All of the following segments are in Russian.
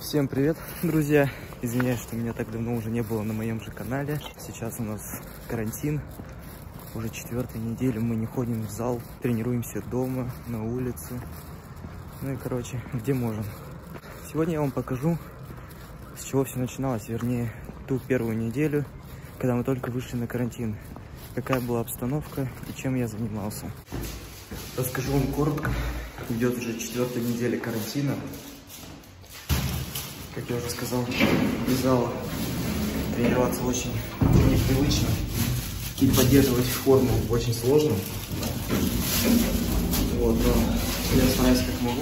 Всем привет, друзья! Извиняюсь, что меня так давно уже не было на моем же канале. Сейчас у нас карантин. Уже 4-я неделя мы не ходим в зал, тренируемся дома, на улице. Ну и короче, где можем. Сегодня я вам покажу, с чего все начиналось. Вернее, ту первую неделю, когда мы только вышли на карантин. Какая была обстановка и чем я занимался. Расскажу вам коротко. Идет уже 4-я неделя карантина. Как я уже сказал, без зала тренироваться очень непривычно. И поддерживать форму очень сложно. Вот, но я стараюсь как могу.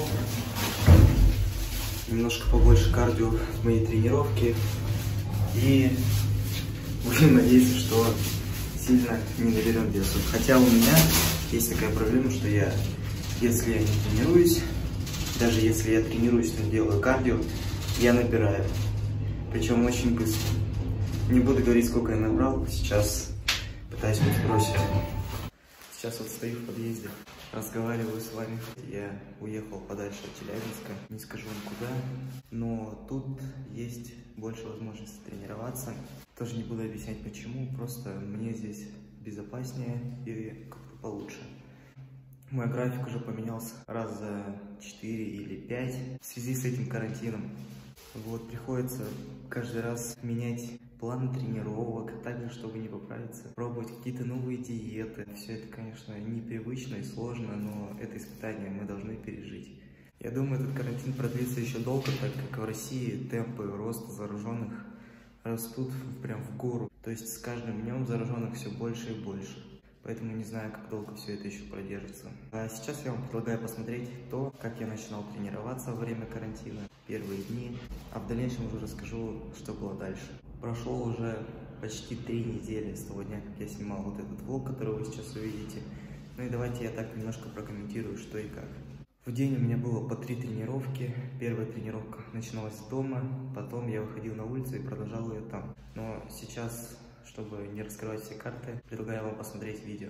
Немножко побольше кардио в моей тренировке. И будем надеяться, что сильно не наберем весу. Хотя у меня есть такая проблема, что если я не тренируюсь, даже если я тренируюсь, но делаю кардио, я набираю. Причем очень быстро. Не буду говорить, сколько я набрал. Сейчас пытаюсь подбросить. Сейчас вот стою в подъезде, разговариваю с вами. Я уехал подальше от Челябинска. Не скажу вам куда. Но тут есть больше возможностей тренироваться. Тоже не буду объяснять почему. Просто мне здесь безопаснее и как-то получше. Мой график уже поменялся раз за 4 или 5 в связи с этим карантином. Вот, приходится каждый раз менять план тренировок, также, чтобы не поправиться, пробовать какие-то новые диеты. Все это, конечно, непривычно и сложно, но это испытание мы должны пережить. Я думаю, этот карантин продлится еще долго, так как в России темпы роста зараженных растут прям в гору. То есть с каждым днем зараженных все больше и больше. Поэтому не знаю, как долго все это еще продержится. А сейчас я вам предлагаю посмотреть то, как я начинал тренироваться во время карантина, первые дни. А в дальнейшем уже расскажу, что было дальше. Прошел уже почти 3 недели с того дня, как я снимал вот этот влог, который вы сейчас увидите. Ну и давайте я так немножко прокомментирую, что и как. В день у меня было по 3 тренировки. Первая тренировка начиналась дома, потом я выходил на улицу и продолжал ее там. Но сейчас, чтобы не раскрывать все карты, предлагаю вам посмотреть видео.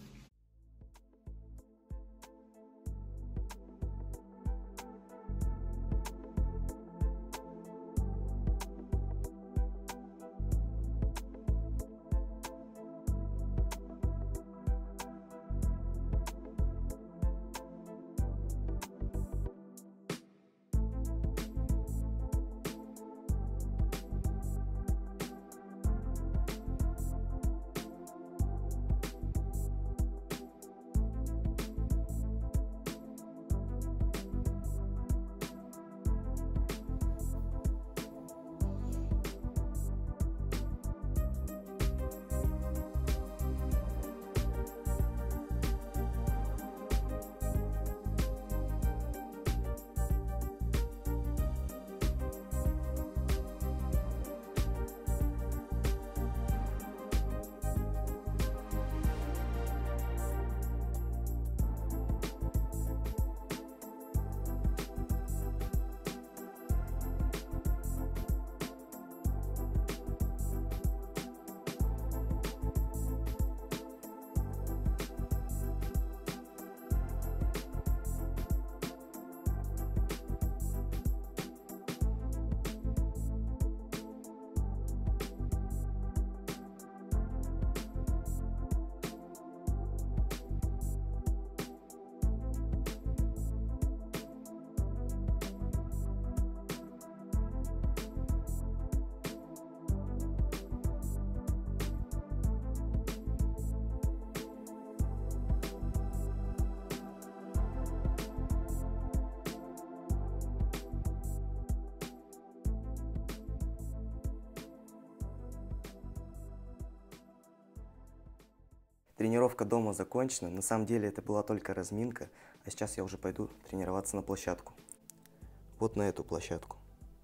Тренировка дома закончена. На самом деле это была только разминка, а сейчас я уже пойду тренироваться на площадку. Вот на эту площадку.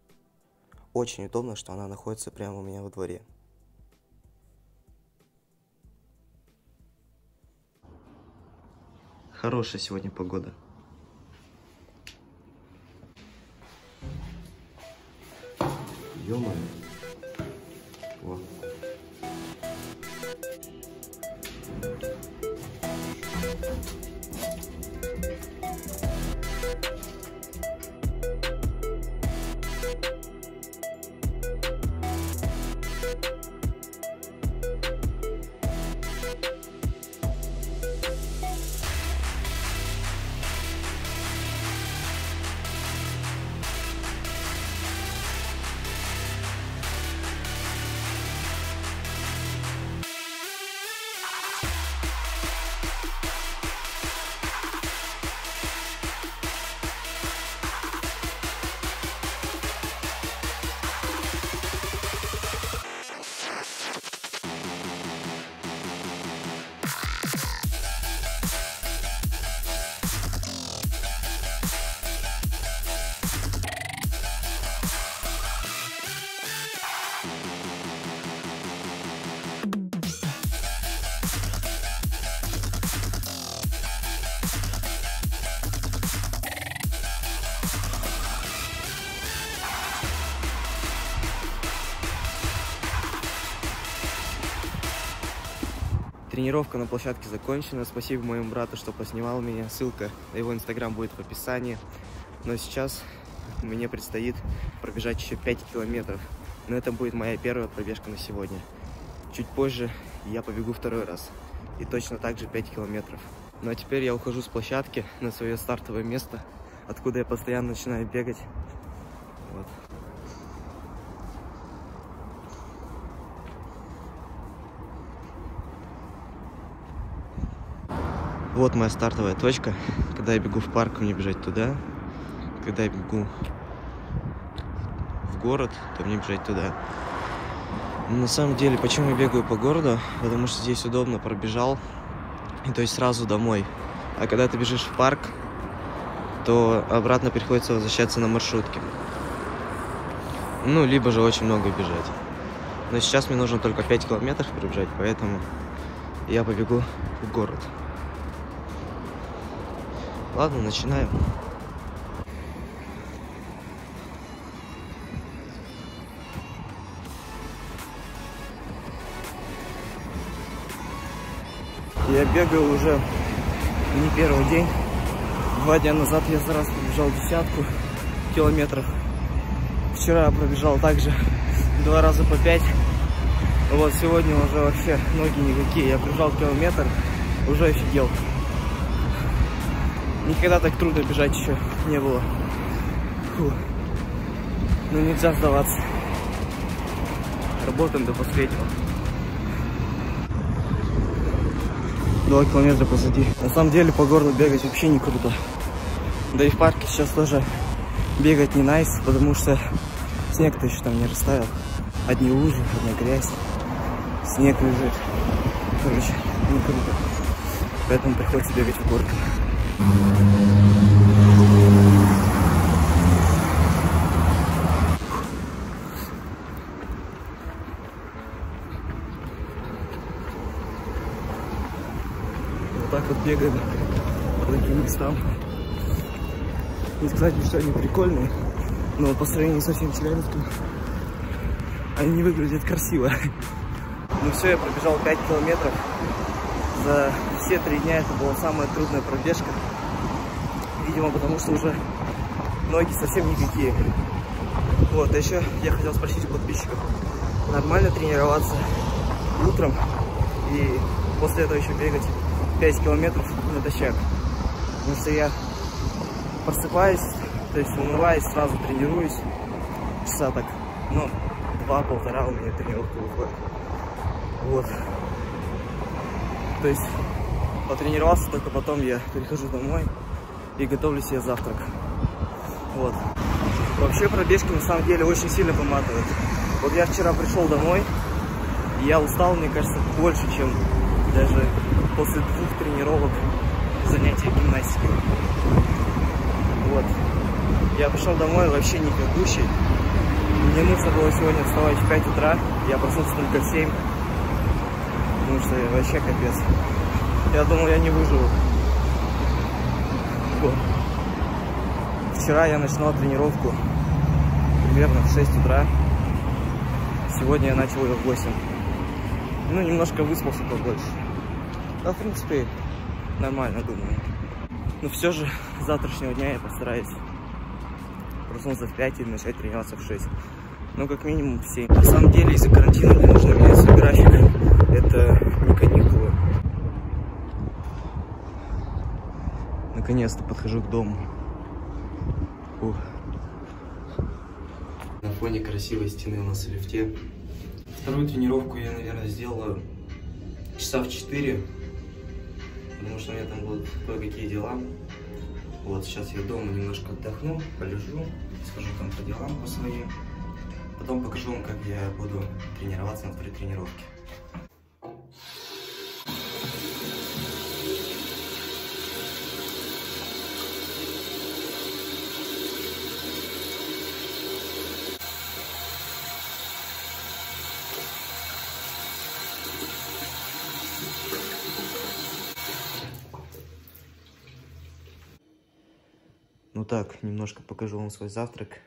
Очень удобно, что она находится прямо у меня во дворе. Хорошая сегодня погода. Ё-моё. Вот. Тренировка на площадке закончена. Спасибо моему брату, что поснимал меня. Ссылка на его инстаграм будет в описании. Но сейчас мне предстоит пробежать еще 5 километров. Но это будет моя первая пробежка на сегодня. Чуть позже я побегу второй раз. И точно так же 5 километров. Ну а теперь я ухожу с площадки на свое стартовое место, откуда я постоянно начинаю бегать. Вот. Вот моя стартовая точка. Когда я бегу в парк, мне бежать туда. Когда я бегу в город, то мне бежать туда. Но на самом деле, почему я бегаю по городу? Потому что здесь удобно, пробежал, и то есть сразу домой. А когда ты бежишь в парк, то обратно приходится возвращаться на маршрутке. Ну, либо же очень много бежать. Но сейчас мне нужно только 5 километров пробежать, поэтому я побегу в город. Ладно, начинаем. Я бегаю уже не первый день. 2 дня назад я за раз пробежал 10 километров. Вчера я пробежал также 2 раза по 5. Вот сегодня уже вообще ноги никакие. Я пробежал километр, уже офигел. Никогда так трудно бежать еще не было. Фу. Но нельзя сдаваться. Работаем до последнего. 2 километра позади. На самом деле по городу бегать вообще не круто. Да и в парке сейчас тоже бегать не найс, потому что снег-то еще там не растаял. Одни лужи, одна грязь. Снег лежит. Короче, не круто. Поэтому приходится бегать в горку. Вот так вот бегаем по таким местам. Не сказать, что они прикольные, но по сравнению со всем Челябинском они не выглядят красиво. Ну все, я пробежал 5 километров. За все 3 дня это была самая трудная пробежка. Видимо, потому что уже ноги совсем никакие. Вот, а еще я хотел спросить у подписчиков, нормально тренироваться утром и после этого еще бегать 5 километров натощак? Потому что я просыпаюсь, то есть умываюсь, сразу тренируюсь. Часа так, ну, 2-1,5 у меня тренировка выходит. Вот. То есть потренировался, только потом я перехожу домой и готовлю себе завтрак. Вот. Вообще пробежки на самом деле очень сильно поматывают. Вот я вчера пришел домой, и я устал, мне кажется, больше, чем даже после 2 тренировок занятий гимнастикой. Вот. Я пришел домой вообще никакущий. Мне нужно было сегодня вставать в 5 утра. Я проснулся только в 7. Потому что вообще капец. Я думал, я не выживу. Вот. Вчера я начинал тренировку примерно в 6 утра. Сегодня я начал ее в 8. Ну, немножко выспался побольше. Да, в принципе, нормально, думаю. Но все же с завтрашнего дня я постараюсь проснуться в 5 и начать тренироваться в 6. Ну, как минимум в 7. На самом деле, из-за карантина мне нужно менять свой график. Это не каникулы. Наконец-то подхожу к дому. Ух. На фоне красивой стены у нас в лифте. Вторую тренировку я, наверное, сделала часа в 4. Потому что у меня там будут кое-какие дела. Вот, сейчас я дома немножко отдохну, полежу, скажу там по делам по своим. Потом покажу вам, как я буду тренироваться на второй тренировке. Ну так, немножко покажу вам свой завтрак.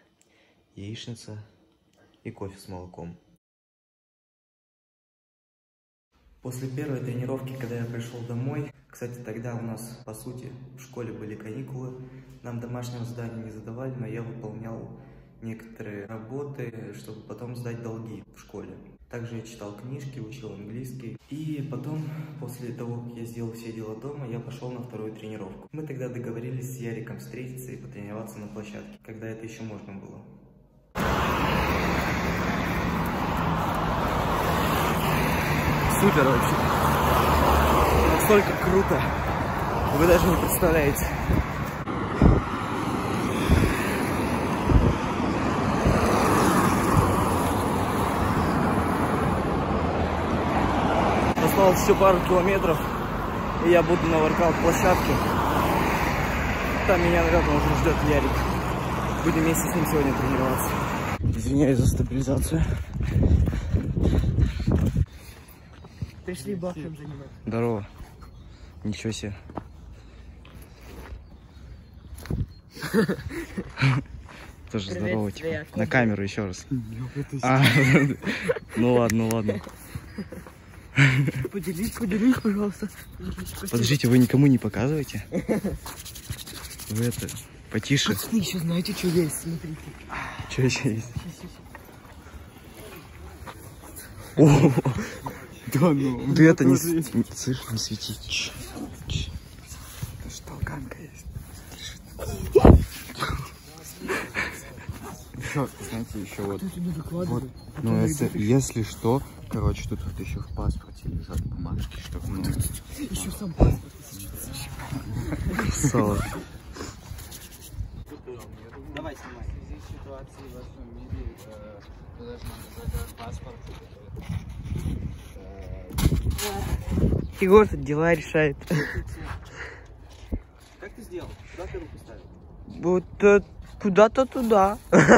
Яичница и кофе с молоком. После первой тренировки, когда я пришел домой, кстати, тогда у нас, по сути, в школе были каникулы, нам домашнего задания не задавали, но я выполнял некоторые работы, чтобы потом сдать долги в школе. Также я читал книжки, учил английский. И потом, после того, как я сделал все дела дома, я пошел на вторую тренировку. Мы тогда договорились с Яриком встретиться и потренироваться на площадке, когда это еще можно было. Супер вообще. Настолько круто. Вы даже не представляете. Осталось еще пару километров, и я буду на воркаут-площадке. Там меня, наверное, уже ждет Ярик. Будем вместе с ним сегодня тренироваться. Извиняюсь за стабилизацию. Пришли бахнем занимать. Здорово. Ничего себе. Тоже здорово, типа. На камеру еще раз. Ну ладно. Поделись, пожалуйста. Подождите, вы никому не показываете? Вы это, потише. Пацаны, еще знаете, что есть? Смотрите. Что еще есть? О, да ну. Ты это не свети. Это что, толканка есть? Еще, знаете, еще вот. Ну, если что, короче, тут вот еще в паспорте лежат бумажки, чтобы, ну... Еще сам паспорт. Красава. Давай снимай. Здесь ситуации в вашем мире, вы должны задать паспорт. Егор тут дела решает. Как ты сделал? Куда ты руку ставил? Вот куда-то туда.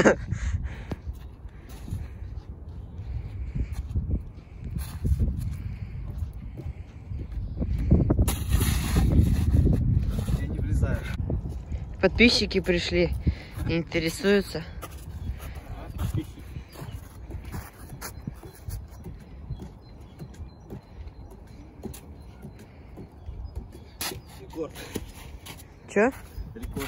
Я не влезаю. Подписчики пришли, интересуются. Рекорд. Чё? Рекорд.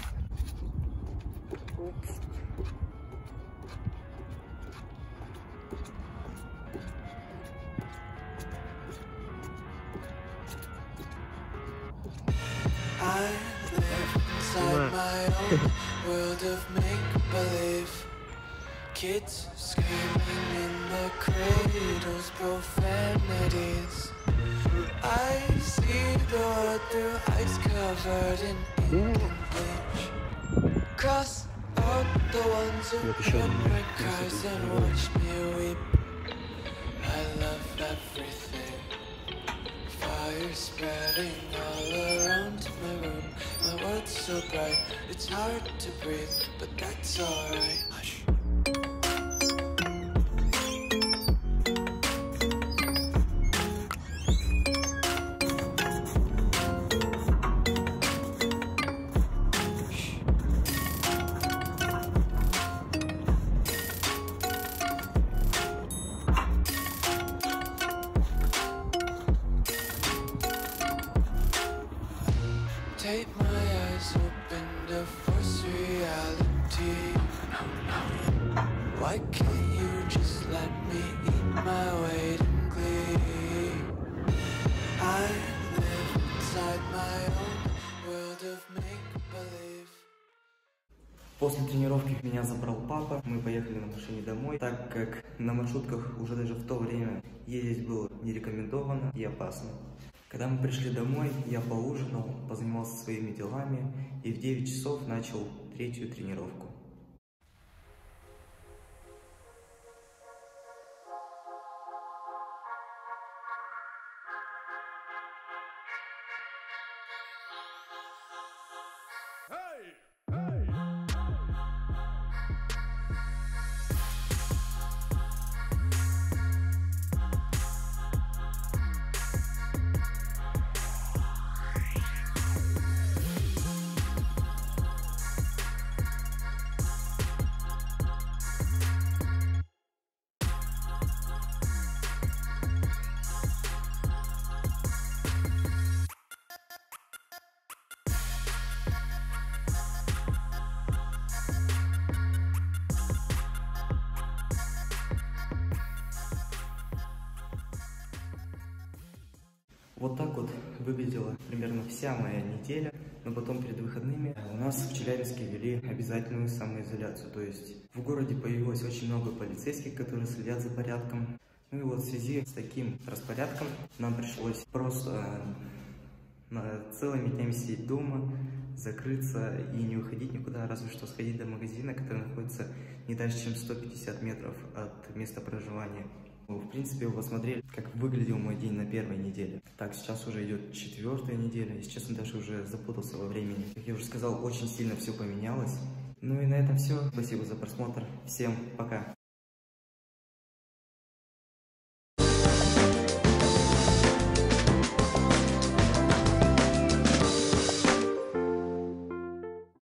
Inside my own world of make-believe. Kids screaming in the cradles, profanities. I see the world through ice covered in ink and bleach. Cross out the ones who heard my cries and watch me weep. I love everything. Fire spreading all around my room. My world's so bright, it's hard to breathe, but that's alright. Hush. Take my eyes open to force reality. Why can't you just let me eat my weight in glee? I live inside my own world of make-believe. После тренировки меня забрал папа, мы поехали на машине домой, так как на маршрутках уже даже в то время ездить было не рекомендовано и опасно. Когда мы пришли домой, я поужинал, позанимался своими делами и в 9 часов начал третью тренировку. Вот так вот выглядела примерно вся моя неделя. Но потом перед выходными у нас в Челябинске ввели обязательную самоизоляцию. То есть в городе появилось очень много полицейских, которые следят за порядком. Ну и вот в связи с таким распорядком нам пришлось просто целыми днями сидеть дома, закрыться и не выходить никуда, разве что сходить до магазина, который находится не дальше, чем 150 метров от места проживания. В принципе, вы посмотрели, как выглядел мой день на первой неделе. Так, сейчас уже идет 4-я неделя. Если честно, даже уже запутался во времени. Как я уже сказал, очень сильно все поменялось. Ну и на этом все. Спасибо за просмотр. Всем пока.